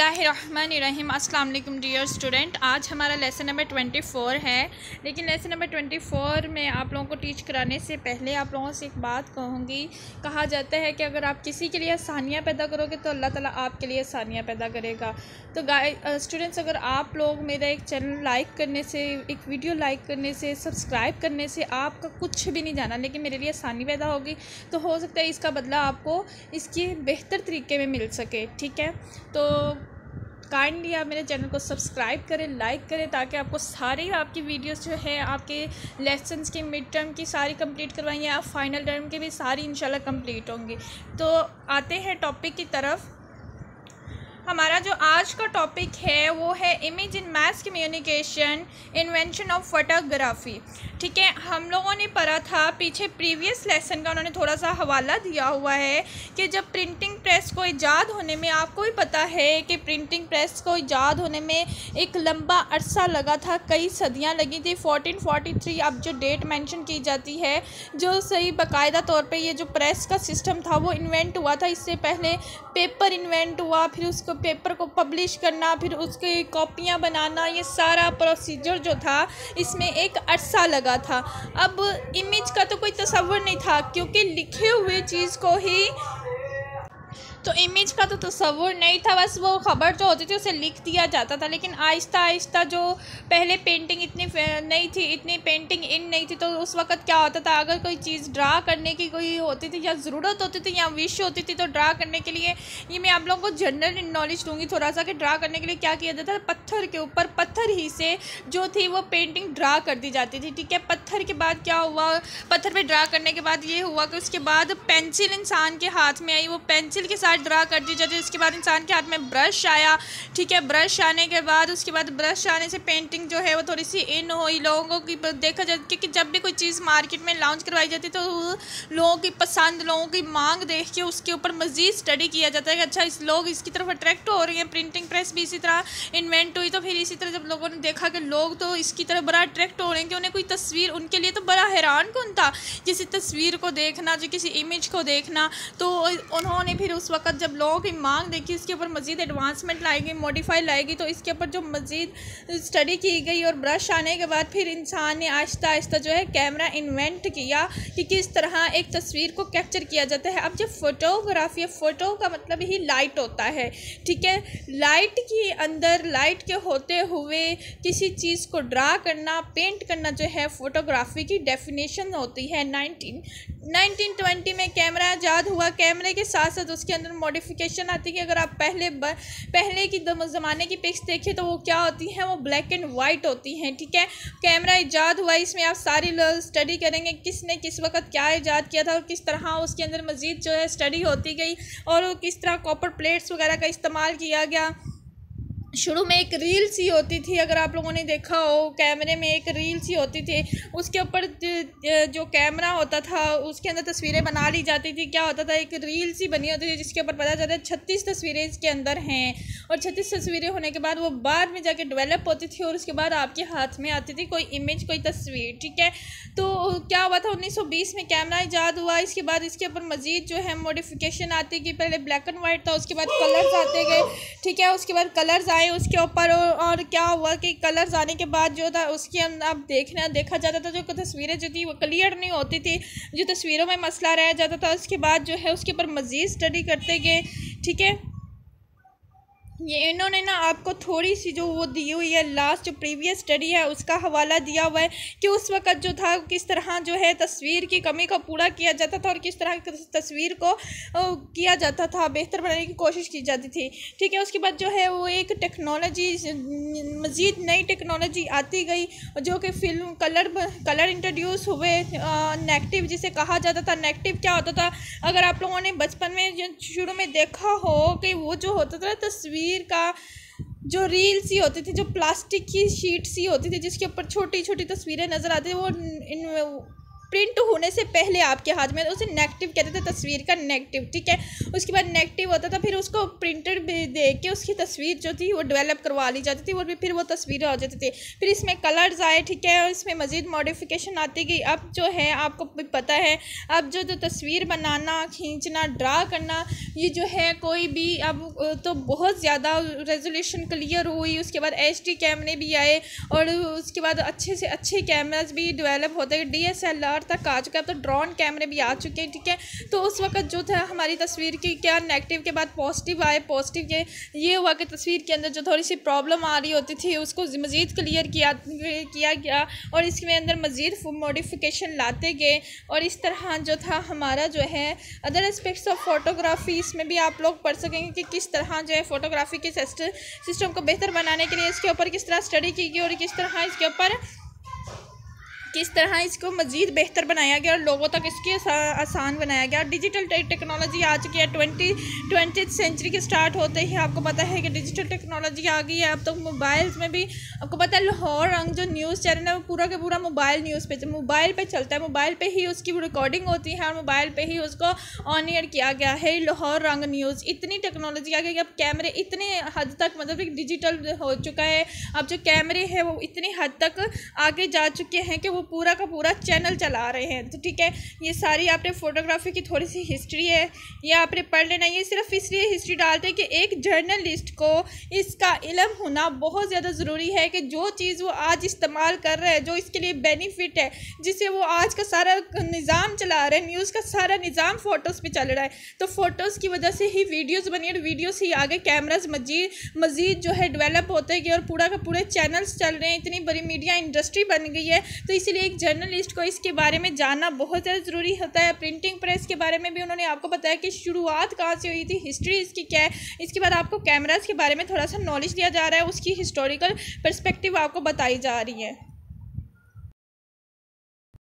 बिस्मिल्लाहिर्रहमानिर्रहीम। अस्सलाम वालेकुम डियर स्टूडेंट। आज हमारा लेसन नंबर 24 है, लेकिन लेसन नंबर 24 में आप लोगों को टीच कराने से पहले आप लोगों से एक बात कहूँगी। कहा जाता है कि अगर आप किसी के लिए आसानियाँ पैदा करोगे तो अल्लाह ताला आपके लिए आसानियाँ पैदा करेगा। तो स्टूडेंट्स, अगर आप लोग मेरा एक चैनल लाइक करने से, एक वीडियो लाइक करने से, सब्सक्राइब करने से आपका कुछ भी नहीं जाना, लेकिन मेरे लिए आसानी पैदा होगी, तो हो सकता है इसका बदला आपको इसकी बेहतर तरीके में मिल सके। ठीक है, तो काइंडली आप मेरे चैनल को सब्सक्राइब करें, लाइक करें, ताकि आपको सारी आपकी वीडियोस जो है आपके लेसन्स की, मिड टर्म की सारी कंप्लीट करवाएंगे, आप फाइनल टर्म के भी सारी इंशाल्लाह कंप्लीट होंगी। तो आते हैं टॉपिक की तरफ। हमारा जो आज का टॉपिक है वो है image in mass communication, invention of photography. ठीक है, हम लोगों ने पढ़ा था पीछे प्रीवियस लेसन का, उन्होंने थोड़ा सा हवाला दिया हुआ है कि जब प्रिंटिंग प्रेस को ईजाद होने में, आपको भी पता है कि प्रिंटिंग प्रेस को ईजाद होने में एक लंबा अरसा लगा था, कई सदियां लगी थी। 1443 अब जो डेट मेंशन की जाती है, जो सही बाकायदा तौर पे ये जो प्रेस का सिस्टम था वो इन्वेंट हुआ था। इससे पहले पेपर इन्वेंट हुआ, फिर उसको पेपर को पब्लिश करना, फिर उसकी कॉपियाँ बनाना, ये सारा प्रोसीजर जो था इसमें एक अरसा लगा था। अब इमेज का तो कोई तसव्वुर नहीं था, क्योंकि लिखे हुए चीज़ को ही, तो इमेज का तो तसव्वुर नहीं था, बस वो ख़बर जो होती थी उसे लिख दिया जाता था। लेकिन आहिस्ता आहिस्ता जो पहले पेंटिंग इतनी नहीं थी, इतनी पेंटिंग इन नहीं थी, तो उस वक़्त क्या होता था, अगर कोई चीज़ ड्रा करने की कोई होती थी या ज़रूरत होती थी या विश होती थी, तो ड्रा करने के लिए, ये मैं आप लोगों को जनरल नॉलेज दूँगी थोड़ा सा, कि ड्रा करने के लिए क्या किया जाता था, पत्थर के ऊपर, पत्थर ही से जो थी वो पेंटिंग ड्रा कर दी जाती थी। ठीक है, पत्थर के बाद क्या हुआ, पत्थर पर ड्रा करने के बाद ये हुआ कि उसके बाद पेंसिल इंसान के हाथ में आई, वो पेंसिल के साथ ड्रा कर दी जाती है। उसके बाद इंसान के हाथ में ब्रश आया। ठीक है, ब्रश आने के बाद, उसके बाद ब्रश आने से पेंटिंग जो है वो थोड़ी सी इन हुई, लोगों की देखा जाए, क्योंकि जब भी कोई चीज़ मार्केट में लॉन्च करवाई जाती है तो लोगों की पसंद, लोगों की मांग देख के उसके ऊपर मज़ीद स्टडी किया जाता है कि अच्छा लोग इसकी तरफ अट्रैक्ट हो रहे हैं। प्रिंटिंग प्रेस भी इसी तरह इन्वेंट हुई, तो फिर इसी तरह जब लोगों ने देखा कि लोग तो इसकी तरफ बड़ा अट्रैक्ट हो रहे हैं कि उन्हें कोई तस्वीर, उनके लिए तो बड़ा हैरान कौन था किसी तस्वीर को देखना, जो किसी इमेज को देखना, तो उन्होंने फिर उस वक़्त जब लोगों की मांग देखी, इसके ऊपर मज़ीद एडवांसमेंट लाएगी, मॉडिफाई लाएगी, तो इसके ऊपर जो मज़ीद स्टडी की गई और ब्रश आने के बाद फिर इंसान ने आहिस्ता आहिस्ता जो है कैमरा इन्वेंट किया कि किस तरह एक तस्वीर को कैप्चर किया जाता है। अब जब फोटोग्राफी, फ़ोटो का मतलब ही लाइट होता है। ठीक है, लाइट के अंदर, लाइट के होते हुए किसी चीज़ को ड्रा करना, पेंट करना जो है फ़ोटोग्राफी की डेफिनेशन होती है। 1920 में कैमरा ईजाद हुआ। कैमरे के साथ साथ उसके अंदर मॉडिफिकेशन आती है। अगर आप पहले की ज़माने की पिक्स देखें तो वो क्या होती हैं, वो ब्लैक एंड वाइट होती हैं। ठीक है, कैमरा ईजाद हुआ, इसमें आप सारी स्टडी करेंगे किसने किस वक्त क्या ईजाद किया था और किस तरह उसके अंदर मज़ीद जो है स्टडी होती गई और किस तरह कॉपर प्लेट्स वगैरह का इस्तेमाल किया गया। शुरू में एक रील सी होती थी, अगर आप लोगों ने देखा हो, कैमरे में एक रील सी होती थी, उसके ऊपर जो कैमरा होता था उसके अंदर तस्वीरें बना ली जाती थी। क्या होता था, एक रील सी बनी होती थी जिसके ऊपर पता चलता है 36 तस्वीरें इसके अंदर हैं, और 36 तस्वीरें होने के बाद वो बाद में जाके डेवलप होती थी और उसके बाद आपके हाथ में आती थी कोई इमेज, कोई तस्वीर। ठीक है, तो क्या हुआ था, 1920 में कैमरा ईजाद हुआ। इसके बाद इसके ऊपर मज़ीद जो है मॉडिफिकेशन आती गई। पहले ब्लैक एंड वाइट था, उसके बाद कलर्स आते गए। ठीक है, उसके बाद कलर्स आए उसके ऊपर, और क्या हुआ कि कलर्स आने के बाद जो था उसके अंदर अब देखा जाता था, जो तस्वीरें जो थी वो क्लियर नहीं होती थी, जो तस्वीरों में मसला रह जाता था। उसके बाद जो है उसके ऊपर मज़ीद स्टडी करते गए। ठीक है, ये इन्होंने ना आपको थोड़ी सी जो वो दी हुई है, लास्ट जो प्रीवियस स्टडी है उसका हवाला दिया हुआ है कि उस वक़्त जो था किस तरह जो है तस्वीर की कमी को पूरा किया जाता था और किस तरह तस्वीर को किया जाता था, बेहतर बनाने की कोशिश की जाती थी। ठीक है, उसके बाद जो है वो एक टेक्नोलॉजी, मज़ीद नई टेक्नोलॉजी आती गई, जो कि फिल्म कलर इंट्रोड्यूस हुए। नेगेटिव जिसे कहा जाता था, नेगेटिव क्या होता था, अगर आप लोगों ने बचपन में शुरू में देखा हो कि वो जो होता था तस्वीर का जो रील सी होती थी, जो प्लास्टिक की शीट सी होती थी जिसके ऊपर छोटी छोटी तस्वीरें नज़र आती थी, वो प्रिंट होने से पहले आपके हाथ में, उसे नेगेटिव कहते थे, तस्वीर का नेगेटिव, ठीक है। उसके बाद नेगेटिव होता था, फिर उसको प्रिंटेड दे के उसकी तस्वीर जो थी वो डेवलप करवा ली जाती थी और फिर वो तस्वीरें हो जाती थी। फिर इसमें कलर्स आए, ठीक है, और इसमें मज़ीद मॉडिफिकेशन आती गई। अब जो है आपको पता है, अब जो तस्वीर बनाना, खींचना, ड्रा करना, ये जो है कोई भी अब तो बहुत ज़्यादा रेजोल्यूशन क्लियर हुई। उसके बाद HD कैमरे भी आए और उसके बाद अच्छे से अच्छे कैमराज भी डेवलप होते हैं, DSLR तक आ चुका है, तो ड्रोन कैमरे भी आ चुके हैं, ठीक है। तो उस वक्त जो था हमारी तस्वीर की क्या नेगेटिव के बाद पॉजिटिव आए, पॉजिटिव के ये हुआ कि तस्वीर के अंदर जो थोड़ी सी प्रॉब्लम आ रही होती थी उसको मज़ीद क्लियर किया गया और इसमें अंदर मज़ीद मॉडिफिकेशन लाते गए। और इस तरह जो था हमारा जो है अदर एस्पेक्ट्स ऑफ फोटोग्राफी, इसमें भी आप लोग पढ़ सकेंगे कि किस तरह जो है फ़ोटोग्राफी के सिस्टम को बेहतर बनाने के लिए इसके ऊपर किस तरह स्टडी की गई और किस तरह इसको मज़ीद बेहतर बनाया गया और लोगों तक इसके आसान बनाया गया। डिजिटल टेक्नोलॉजी आ चुकी है, 20th सेंचुरी के स्टार्ट होते ही आपको पता है कि डिजिटल टेक्नोलॉजी आ गई है। अब तो मोबाइल्स में भी आपको पता है, लाहौर रंग जो न्यूज़ चैनल है वो पूरा का पूरा मोबाइल पे चलता है, मोबाइल पे ही उसकी रिकॉर्डिंग होती है और मोबाइल पे ही उसको ऑन एयर किया गया है लाहौर रंग न्यूज़। इतनी टेक्नोलॉजी आ गई कि अब कैमरे इतने हद तक मतलब डिजिटल हो चुका है। अब जो कैमरे हैं वो इतनी हद तक आगे जा चुके हैं कि वो पूरा का पूरा चैनल चला रहे हैं। तो ठीक है, ये सारी आपने फ़ोटोग्राफी की थोड़ी सी हिस्ट्री है, ये आपने पढ़ लेना। ये सिर्फ इसलिए हिस्ट्री डालते हैं कि एक जर्नलिस्ट को इसका इल्म होना बहुत ज़्यादा ज़रूरी है कि जो चीज़ वो आज इस्तेमाल कर रहा है, जो इसके लिए बेनिफिट है, जिससे वो आज का सारा निज़ाम चला रहे हैं, न्यूज़ का सारा निज़ाम फ़ोटोज़ पे चल रहा है, तो फ़ोटोज़ की वजह से ही वीडियोज़ बनी और वीडियो से ही आगे कैमराज मज़ीद जो है डेवलप होते गए और पूरा का पूरे चैनल्स चल रहे हैं। इतनी बड़ी मीडिया इंडस्ट्री बन गई है, तो इसीलिए एक जर्नलिस्ट को इसके बारे में जानना बहुत ज़्यादा ज़रूरी होता है। प्रिंटिंग प्रेस के बारे में भी उन्होंने आपको बताया कि शुरुआत कहाँ से हुई थी, हिस्ट्री इसकी क्या है। इसके बाद आपको कैमरास के बारे में थोड़ा सा नॉलेज दिया जा रहा है, उसकी हिस्टोरिकल पर्सपेक्टिव आपको बताई जा रही है।